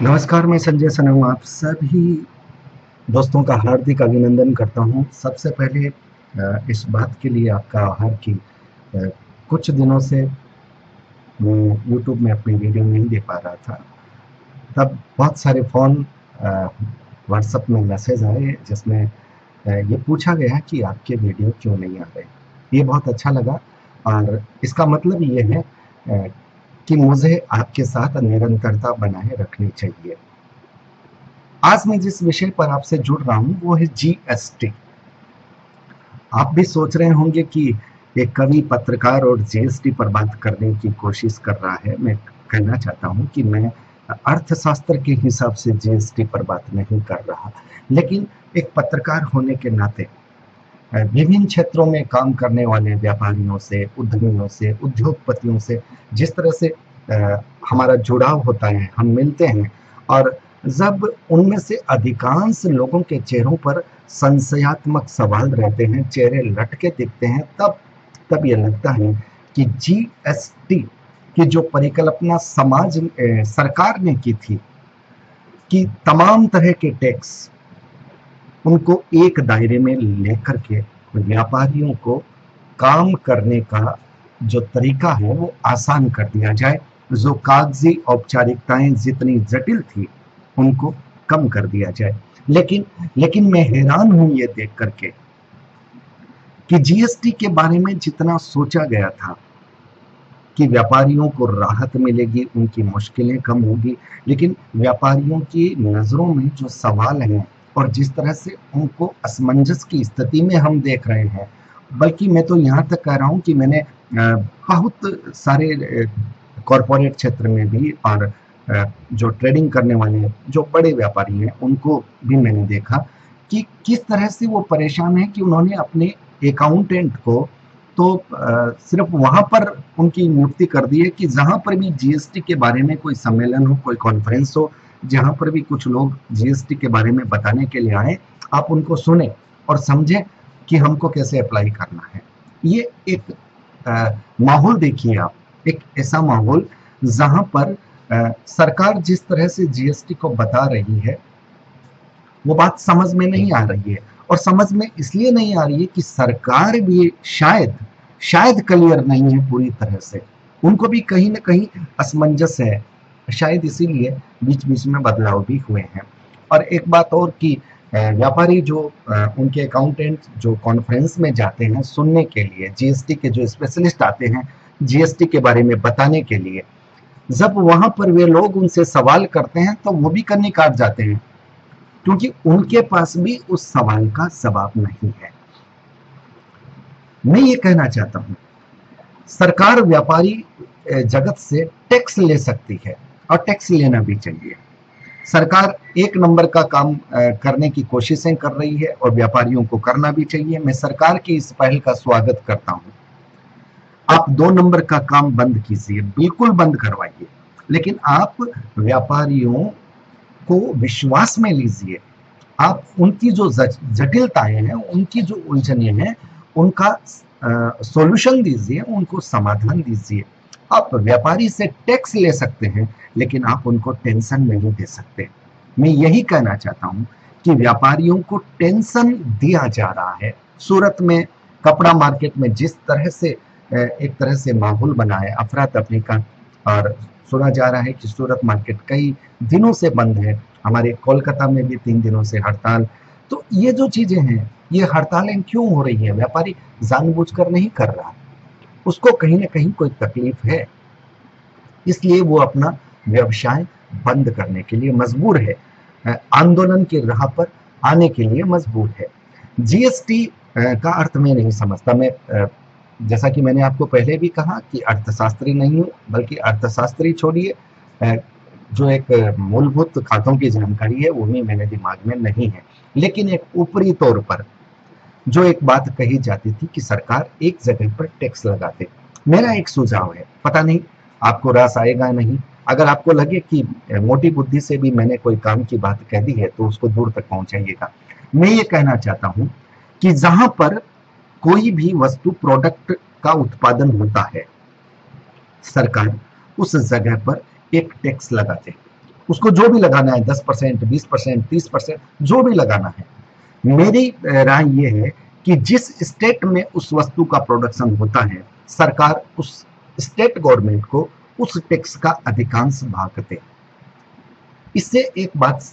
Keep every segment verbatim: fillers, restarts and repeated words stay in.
नमस्कार, मैं संजय सनम आप सभी दोस्तों का हार्दिक अभिनंदन करता हूँ। सबसे पहले अ, इस बात के लिए आपका आभार कि अ, कुछ दिनों से मैं यूट्यूब में अपनी वीडियो नहीं दे पा रहा था। तब बहुत सारे फ़ोन अ, व्हाट्सएप में मैसेज आए जिसमें अ, ये पूछा गया कि आपके वीडियो क्यों नहीं आ रहे। ये बहुत अच्छा लगा और इसका मतलब ये है अ, कि मुझे आपके साथ निरंतरता बनाए रखनी चाहिए। आज मैं जिस विषय पर आपसे जुड़ रहा हूं वो है जीएसटी। आप भी सोच रहे होंगे कि एक कवि पत्रकार और जीएसटी पर बात करने की कोशिश कर रहा है। मैं कहना चाहता हूं कि मैं अर्थशास्त्र के हिसाब से जीएसटी पर बात नहीं कर रहा, लेकिन एक पत्रकार होने के नाते विभिन्न क्षेत्रों में काम करने वाले व्यापारियों से, उद्यमियों से, उद्योगपतियों से जिस तरह से अ, हमारा जुड़ाव होता है, हम मिलते हैं और जब उनमें से अधिकांश लोगों के चेहरों पर संशयात्मक सवाल रहते हैं, चेहरे लटके दिखते हैं, तब तब ये लगता है कि जीएसटी की जो परिकल्पना समाज अ, सरकार ने की थी कि तमाम तरह के टैक्स उनको एक दायरे में लेकर के व्यापारियों को काम करने का जो तरीका है वो आसान कर दिया जाए, जो कागजी औपचारिकताएं जितनी जटिल थी उनको कम कर दिया जाए। लेकिन लेकिन मैं हैरान हूं ये देख करके कि जीएसटी के बारे में जितना सोचा गया था कि व्यापारियों को राहत मिलेगी, उनकी मुश्किलें कम होगी, लेकिन व्यापारियों की नजरों में जो सवाल हैं और जिस तरह से उनको असमंजस की स्थिति में हम देख रहे हैं, बल्कि मैं तो यहाँ तक कह रहा हूँ कि मैंने बहुत सारे कॉरपोरेट क्षेत्र में भी और जो ट्रेडिंग करने वाले जो बड़े व्यापारी हैं उनको भी मैंने देखा कि किस तरह से वो परेशान है कि उन्होंने अपने अकाउंटेंट को तो आ, सिर्फ वहां पर उनकी नियुक्ति कर दी है कि जहां पर भी जीएसटी के बारे में कोई सम्मेलन हो, कोई कॉन्फ्रेंस हो, जहां पर भी कुछ लोग जीएसटी के बारे में बताने के लिए आए, आप उनको सुने और समझें कि हमको कैसे अप्लाई करना है। ये एक माहौल देखिए आप, एक ऐसा माहौल जहां पर आ, सरकार जिस तरह से जीएसटी को बता रही है वो बात समझ में नहीं आ रही है, और समझ में इसलिए नहीं आ रही है कि सरकार भी शायद शायद क्लियर नहीं है पूरी तरह से, उनको भी कहीं ना कहीं असमंजस है, शायद इसीलिए बीच बीच में बदलाव भी हुए हैं। और एक बात और कि व्यापारी जो उनके अकाउंटेंट जो कॉन्फ्रेंस में जाते हैं सुनने के लिए, जीएसटी के जो स्पेशलिस्ट आते हैं जीएसटी के बारे में बताने के लिए, जब वहां पर वे लोग उनसे सवाल करते हैं तो वो भी कन्नी काट जाते हैं, क्योंकि उनके पास भी उस सवाल का जवाब नहीं है। मैं ये कहना चाहता हूं, सरकार व्यापारी जगत से टैक्स ले सकती है और टैक्स लेना भी चाहिए। सरकार एक नंबर का काम करने की कोशिशें कर रही है और व्यापारियों को करना भी चाहिए। मैं सरकार की इस पहल का स्वागत करता हूं। आप दो नंबर का काम बंद कीजिए, बिल्कुल बंद करवाइए, लेकिन आप व्यापारियों को विश्वास में लीजिए। आप उनकी जो जटिलताएं हैं, उनकी जो उलझने हैं, उनका सॉल्यूशन दीजिए, उनको समाधान दीजिए। आप व्यापारी से टैक्स ले सकते हैं, लेकिन आप उनको टेंशन नहीं दे सकते। मैं यही कहना चाहता हूं कि व्यापारियों को टेंशन दिया जा रहा है। सूरत में कपड़ा मार्केट में जिस तरह से एक तरह से माहौल बना है अफरा तफरी का, और सुना जा रहा है कि सूरत मार्केट कई दिनों से बंद है, हमारे कोलकाता में भी तीन दिनों से हड़ताल। तो ये जो चीजें हैं, ये हड़तालें क्यों हो रही है? व्यापारी जानबूझकर नहीं कर रहा, उसको कहीं ना कहीं कोई तकलीफ है, इसलिए वो अपना व्यवसाय बंद करने के लिए मजबूर है, आंदोलन की राह पर आने के लिए मजबूर है। जीएसटी का अर्थ मैं नहीं समझता। मैं जैसा कि मैंने आपको पहले भी कहा कि अर्थशास्त्री नहीं हूं, बल्कि अर्थशास्त्री छोड़िए, जो एक मूलभूत खातों की जानकारी है वो भी मेरे दिमाग में नहीं है। लेकिन एक ऊपरी तौर पर जो एक बात कही जाती थी कि सरकार एक जगह पर टैक्स लगाते, मेरा एक सुझाव है, पता नहीं आपको रस आएगा नहीं। अगर आपको लगे कि मोटी बुद्धि से भी मैंने कोई काम की बात कह दी है तो उसको दूर तक पहुंचाइएगा। मैं ये कहना चाहता हूं कि जहां पर कोई भी वस्तु प्रोडक्ट का उत्पादन होता है, सरकार उस जगह पर एक टैक्स लगाते। उसको जो भी लगाना है, दस परसेंट, बीस परसेंट, तीस परसेंट, जो भी लगाना है। मेरी राय ये है कि जिस स्टेट में उस वस्तु का प्रोडक्शन होता है, सरकार उस स्टेट गवर्नमेंट को उस टैक्स का अधिकांश भाग दे। इससे एक बात,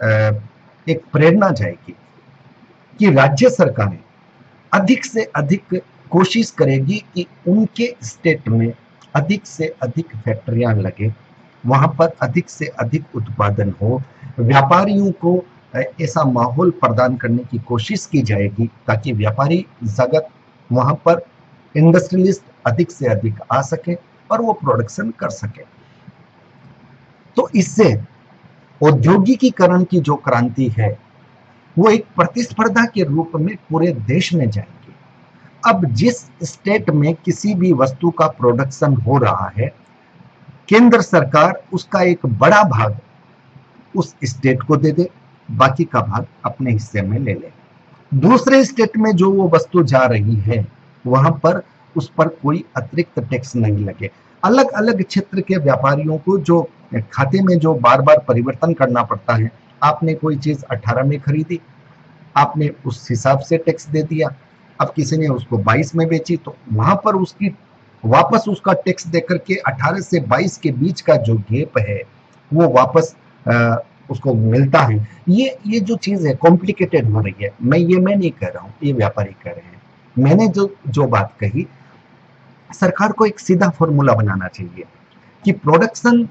एक प्रेरणा जाएगी कि राज्य सरकारें अधिक से अधिक कोशिश करेगी कि उनके स्टेट में अधिक से अधिक फैक्ट्रियां लगे, वहां पर अधिक से अधिक उत्पादन हो, व्यापारियों को ऐसा माहौल प्रदान करने की कोशिश की जाएगी ताकि व्यापारी जगत वहां पर, इंडस्ट्रियलिस्ट अधिक से अधिक आ सके और वो प्रोडक्शन कर सके। तो इससे औद्योगिकीकरण की जो क्रांति है वो एक प्रतिस्पर्धा के रूप में पूरे देश में जाएगी। अब जिस स्टेट में किसी भी वस्तु का प्रोडक्शन हो रहा है, केंद्र सरकार उसका एक बड़ा भाग उस स्टेट को दे दे, बाकी का भाग अपने हिस्से में ले ले। दूसरे स्टेट में जो वो वस्तु जा रही है वहां पर उस पर कोई अतिरिक्त टैक्स नहीं लगे। अलग अलग क्षेत्र के व्यापारियों को जो खाते में जो बार बार परिवर्तन करना पड़ता है, आपने कोई चीज अठारह में खरीदी, आपने उस हिसाब से टैक्स दे दिया, अब किसी ने उसको बाईस में बेची तो वहां पर उसकी वापस उसका टैक्स देकर के अठारह से बाईस के बीच का जो गैप है वो वापस आ, उसको मिलता है। ये ये जो चीज है कॉम्प्लिकेटेड हो रही है। मैं ये मैं नहीं कह रहा हूँ, ये व्यापारी कह रहे हैं। मैंने जो जो बात कही, सरकार को एक सीधा फॉर्मूला बनाना चाहिए कि प्रोडक्शन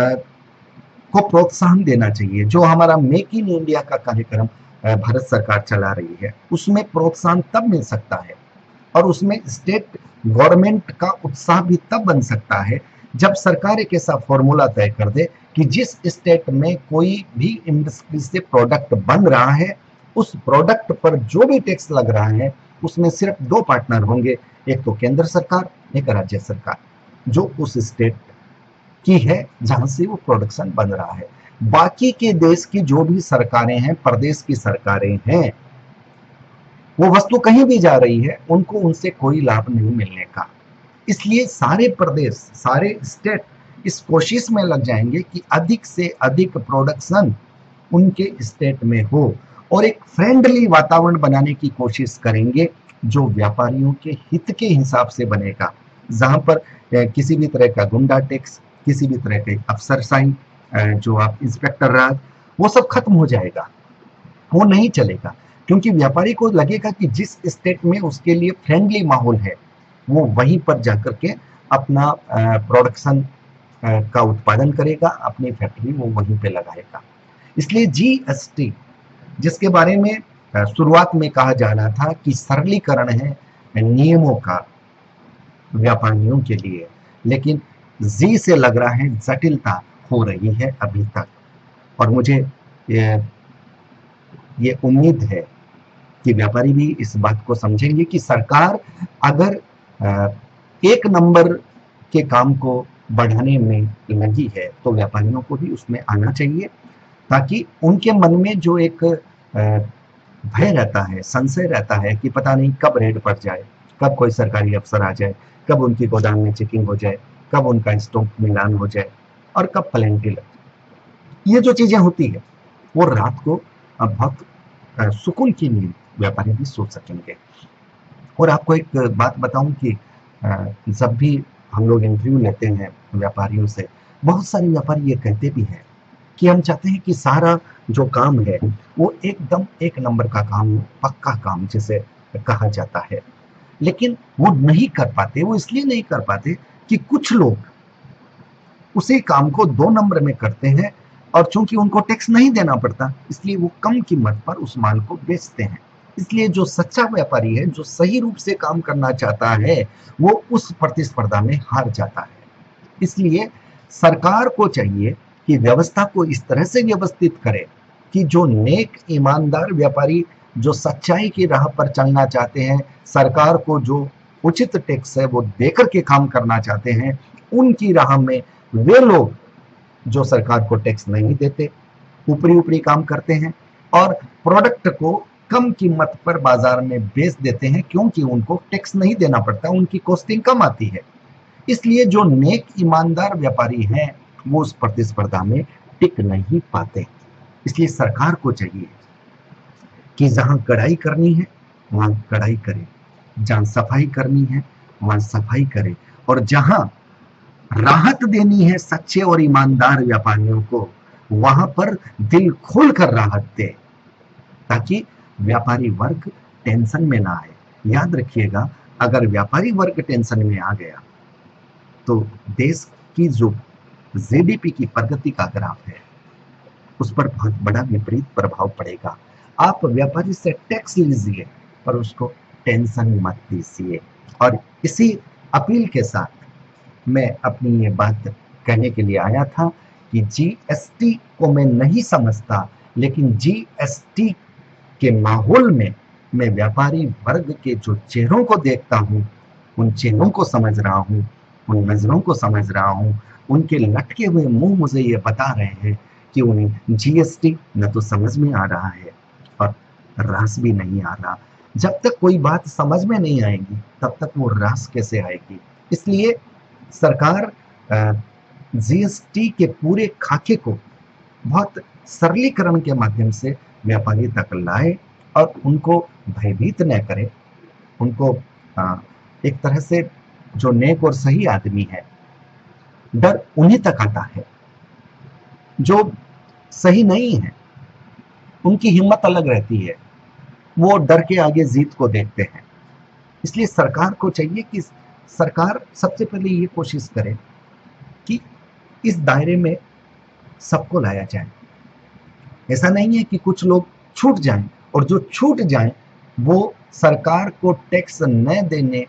को प्रोत्साहन देना चाहिए। जो हमारा मेक इन इंडिया का कार्यक्रम भारत सरकार चला रही है, उसमें प्रोत्साहन तब मिल सकता है और उसमें स्टेट गवर्नमेंट का उत्साह भी तब बन सकता है जब सरकार एक ऐसा फॉर्मूला तय कर दे कि जिस स्टेट में कोई भी इंडस्ट्री से प्रोडक्ट बन रहा है, उस प्रोडक्ट पर जो भी टैक्स लग रहा है उसमें सिर्फ दो पार्टनर होंगे, एक तो केंद्र सरकार, एक राज्य सरकार, जो उस स्टेट की है जहां से वो प्रोडक्शन बन रहा है। बाकी के देश की जो भी सरकारें हैं, प्रदेश की सरकारें हैं, वो वस्तु कहीं भी जा रही है, उनको उनसे कोई लाभ नहीं मिलने का। इसलिए सारे प्रदेश, सारे स्टेट इस कोशिश में लग जाएंगे कि अधिक से अधिक प्रोडक्शन उनके स्टेट में हो और एक फ्रेंडली वातावरण बनाने की कोशिश करेंगे जो व्यापारियों के हित के हिसाब से बनेगा, जहां पर किसी भी तरह का गुंडा टैक्स, किसी भी तरह के अफसरशाही, जो आप इंस्पेक्टर राज, वो सब खत्म हो जाएगा, वो नहीं चलेगा। क्योंकि व्यापारी को लगेगा कि जिस स्टेट में उसके लिए फ्रेंडली माहौल है वो वहीं पर जाकर के अपना प्रोडक्शन का उत्पादन करेगा, अपनी फैक्ट्री वो वहीं पे लगाएगा। इसलिए जीएसटी, जिसके बारे में शुरुआत में कहा जा रहा था कि सरलीकरण है नियमों का व्यापारियों के लिए, लेकिन जी से लग रहा है जटिलता हो रही है अभी तक। और मुझे ये, ये उम्मीद है कि व्यापारी भी इस बात को समझेंगे कि सरकार अगर एक नंबर के काम को बढ़ाने में लगी है तो व्यापारियों को भी उसमें आना चाहिए, ताकि उनके मन में जो एक भय रहता है, संशय रहता है कि पता नहीं कब रेड पड़ जाए, कब कोई सरकारी अफसर आ जाए, कब उनकी गोदाम में चेकिंग हो जाए, कब उनका स्टॉक मिलान हो जाए और कब प्लेंटी लग जाए। ये जो चीजें होती है वो रात को बहुत सुकून की नींद व्यापारी भी सो सकेंगे। और आपको एक बात बताऊं कि जब भी हम लोग इंटरव्यू लेते हैं व्यापारियों से, बहुत सारे व्यापारी ये कहते भी हैं कि हम चाहते हैं कि सारा जो काम है वो एकदम एक नंबर का काम, पक्का काम जिसे कहा जाता है, लेकिन वो नहीं कर पाते। वो इसलिए नहीं कर पाते कि कुछ लोग उसी काम को दो नंबर में करते हैं और चूंकि उनको टैक्स नहीं देना पड़ता इसलिए वो कम कीमत पर उस माल को बेचते हैं। इसलिए जो सच्चा व्यापारी है, जो सही रूप से काम करना चाहता है, वो उस प्रतिस्पर्धा में हार जाता है। इसलिए सरकार को चाहिए कि व्यवस्था को इस तरह से व्यवस्थित करे कि जो नेक ईमानदार व्यापारी जो सच्चाई की राह पर चलना चाहते हैं, सरकार को जो उचित टैक्स है वो देकर के काम करना चाहते हैं, उनकी राह में वे लोग जो सरकार को टैक्स नहीं देते, ऊपरी ऊपरी काम करते हैं और प्रोडक्ट को कम कीमत पर बाजार में बेच देते हैं, क्योंकि उनको टैक्स नहीं देना पड़ता, उनकी कॉस्टिंग कम आती है। इसलिए जो नेक ईमानदार व्यापारी हैं वो उस प्रतिस्पर्धा में टिक नहीं पाते। इसलिए सरकार को चाहिए कि जहां कड़ाई करनी है वहां कड़ाई करे, जहां सफाई करनी है वहां सफाई करे, और जहां राहत देनी है सच्चे और ईमानदार व्यापारियों को वहां पर दिल खोलकर राहत दे, ताकि व्यापारी वर्ग टेंशन में ना आए। याद रखिएगा, अगर व्यापारी वर्ग टेंशन में आ गया तो देश की जो जीडीपी की प्रगति का ग्राफ है उस पर बहुत बड़ा विपरीत प्रभाव पड़ेगा। आप व्यापारी से टैक्स लीजिए पर उसको टेंशन मत दीजिए। और इसी अपील के साथ मैं अपनी ये बात कहने के लिए आया था कि जीएसटी को मैं नहीं समझता, लेकिन जीएसटी के माहौल में मैं व्यापारी वर्ग के जो चेहरों को देखता हूं, उन चेहरों को समझ रहा हूं, उन नजरों को समझ रहा हूं, उनके लटके हुए मुंह मुझे ये बता रहे हैं कि उन्हें जीएसटी न तो समझ में आ रहा है और रास भी नहीं आ रहा। जब तक कोई बात समझ में नहीं आएगी तब तक वो रास कैसे आएगी। इसलिए सरकार जीएसटी के पूरे खाके को बहुत सरलीकरण के माध्यम से व्यापारी तक लाए और उनको भयभीत न करे। उनको आ, एक तरह से जो नेक और सही आदमी है, डर उन्हीं तक आता है। जो सही नहीं है उनकी हिम्मत अलग रहती है, वो डर के आगे जीत को देखते हैं। इसलिए सरकार को चाहिए कि सरकार सबसे पहले ये कोशिश करे कि इस दायरे में सबको लाया जाए। ऐसा नहीं है कि कुछ लोग छूट जाएं, और जो छूट जाएं वो सरकार को टैक्स न देने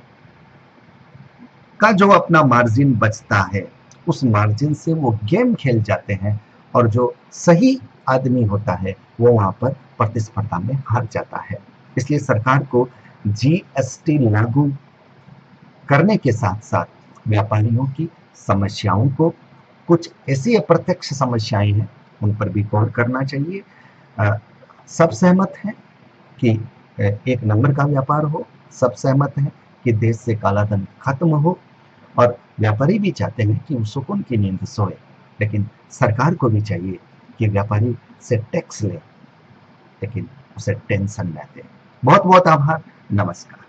का जो अपना मार्जिन बचता है उस मार्जिन से वो गेम खेल जाते हैं, और जो सही आदमी होता है वो वहां पर प्रतिस्पर्धा में हार जाता है। इसलिए सरकार को जीएसटी लागू करने के साथ साथ व्यापारियों की समस्याओं को, कुछ ऐसी अप्रत्यक्ष समस्याएं हैं उन पर भी गौर करना चाहिए। आ, सब सहमत हैं कि एक नंबर का व्यापार हो, सब सहमत हैं कि देश से काला धन खत्म हो, और व्यापारी भी चाहते हैं कि वो सुकून की नींद सोए, लेकिन सरकार को भी चाहिए कि व्यापारी से टैक्स ले लेकिन उसे टेंशन न दे। बहुत बहुत आभार। नमस्कार।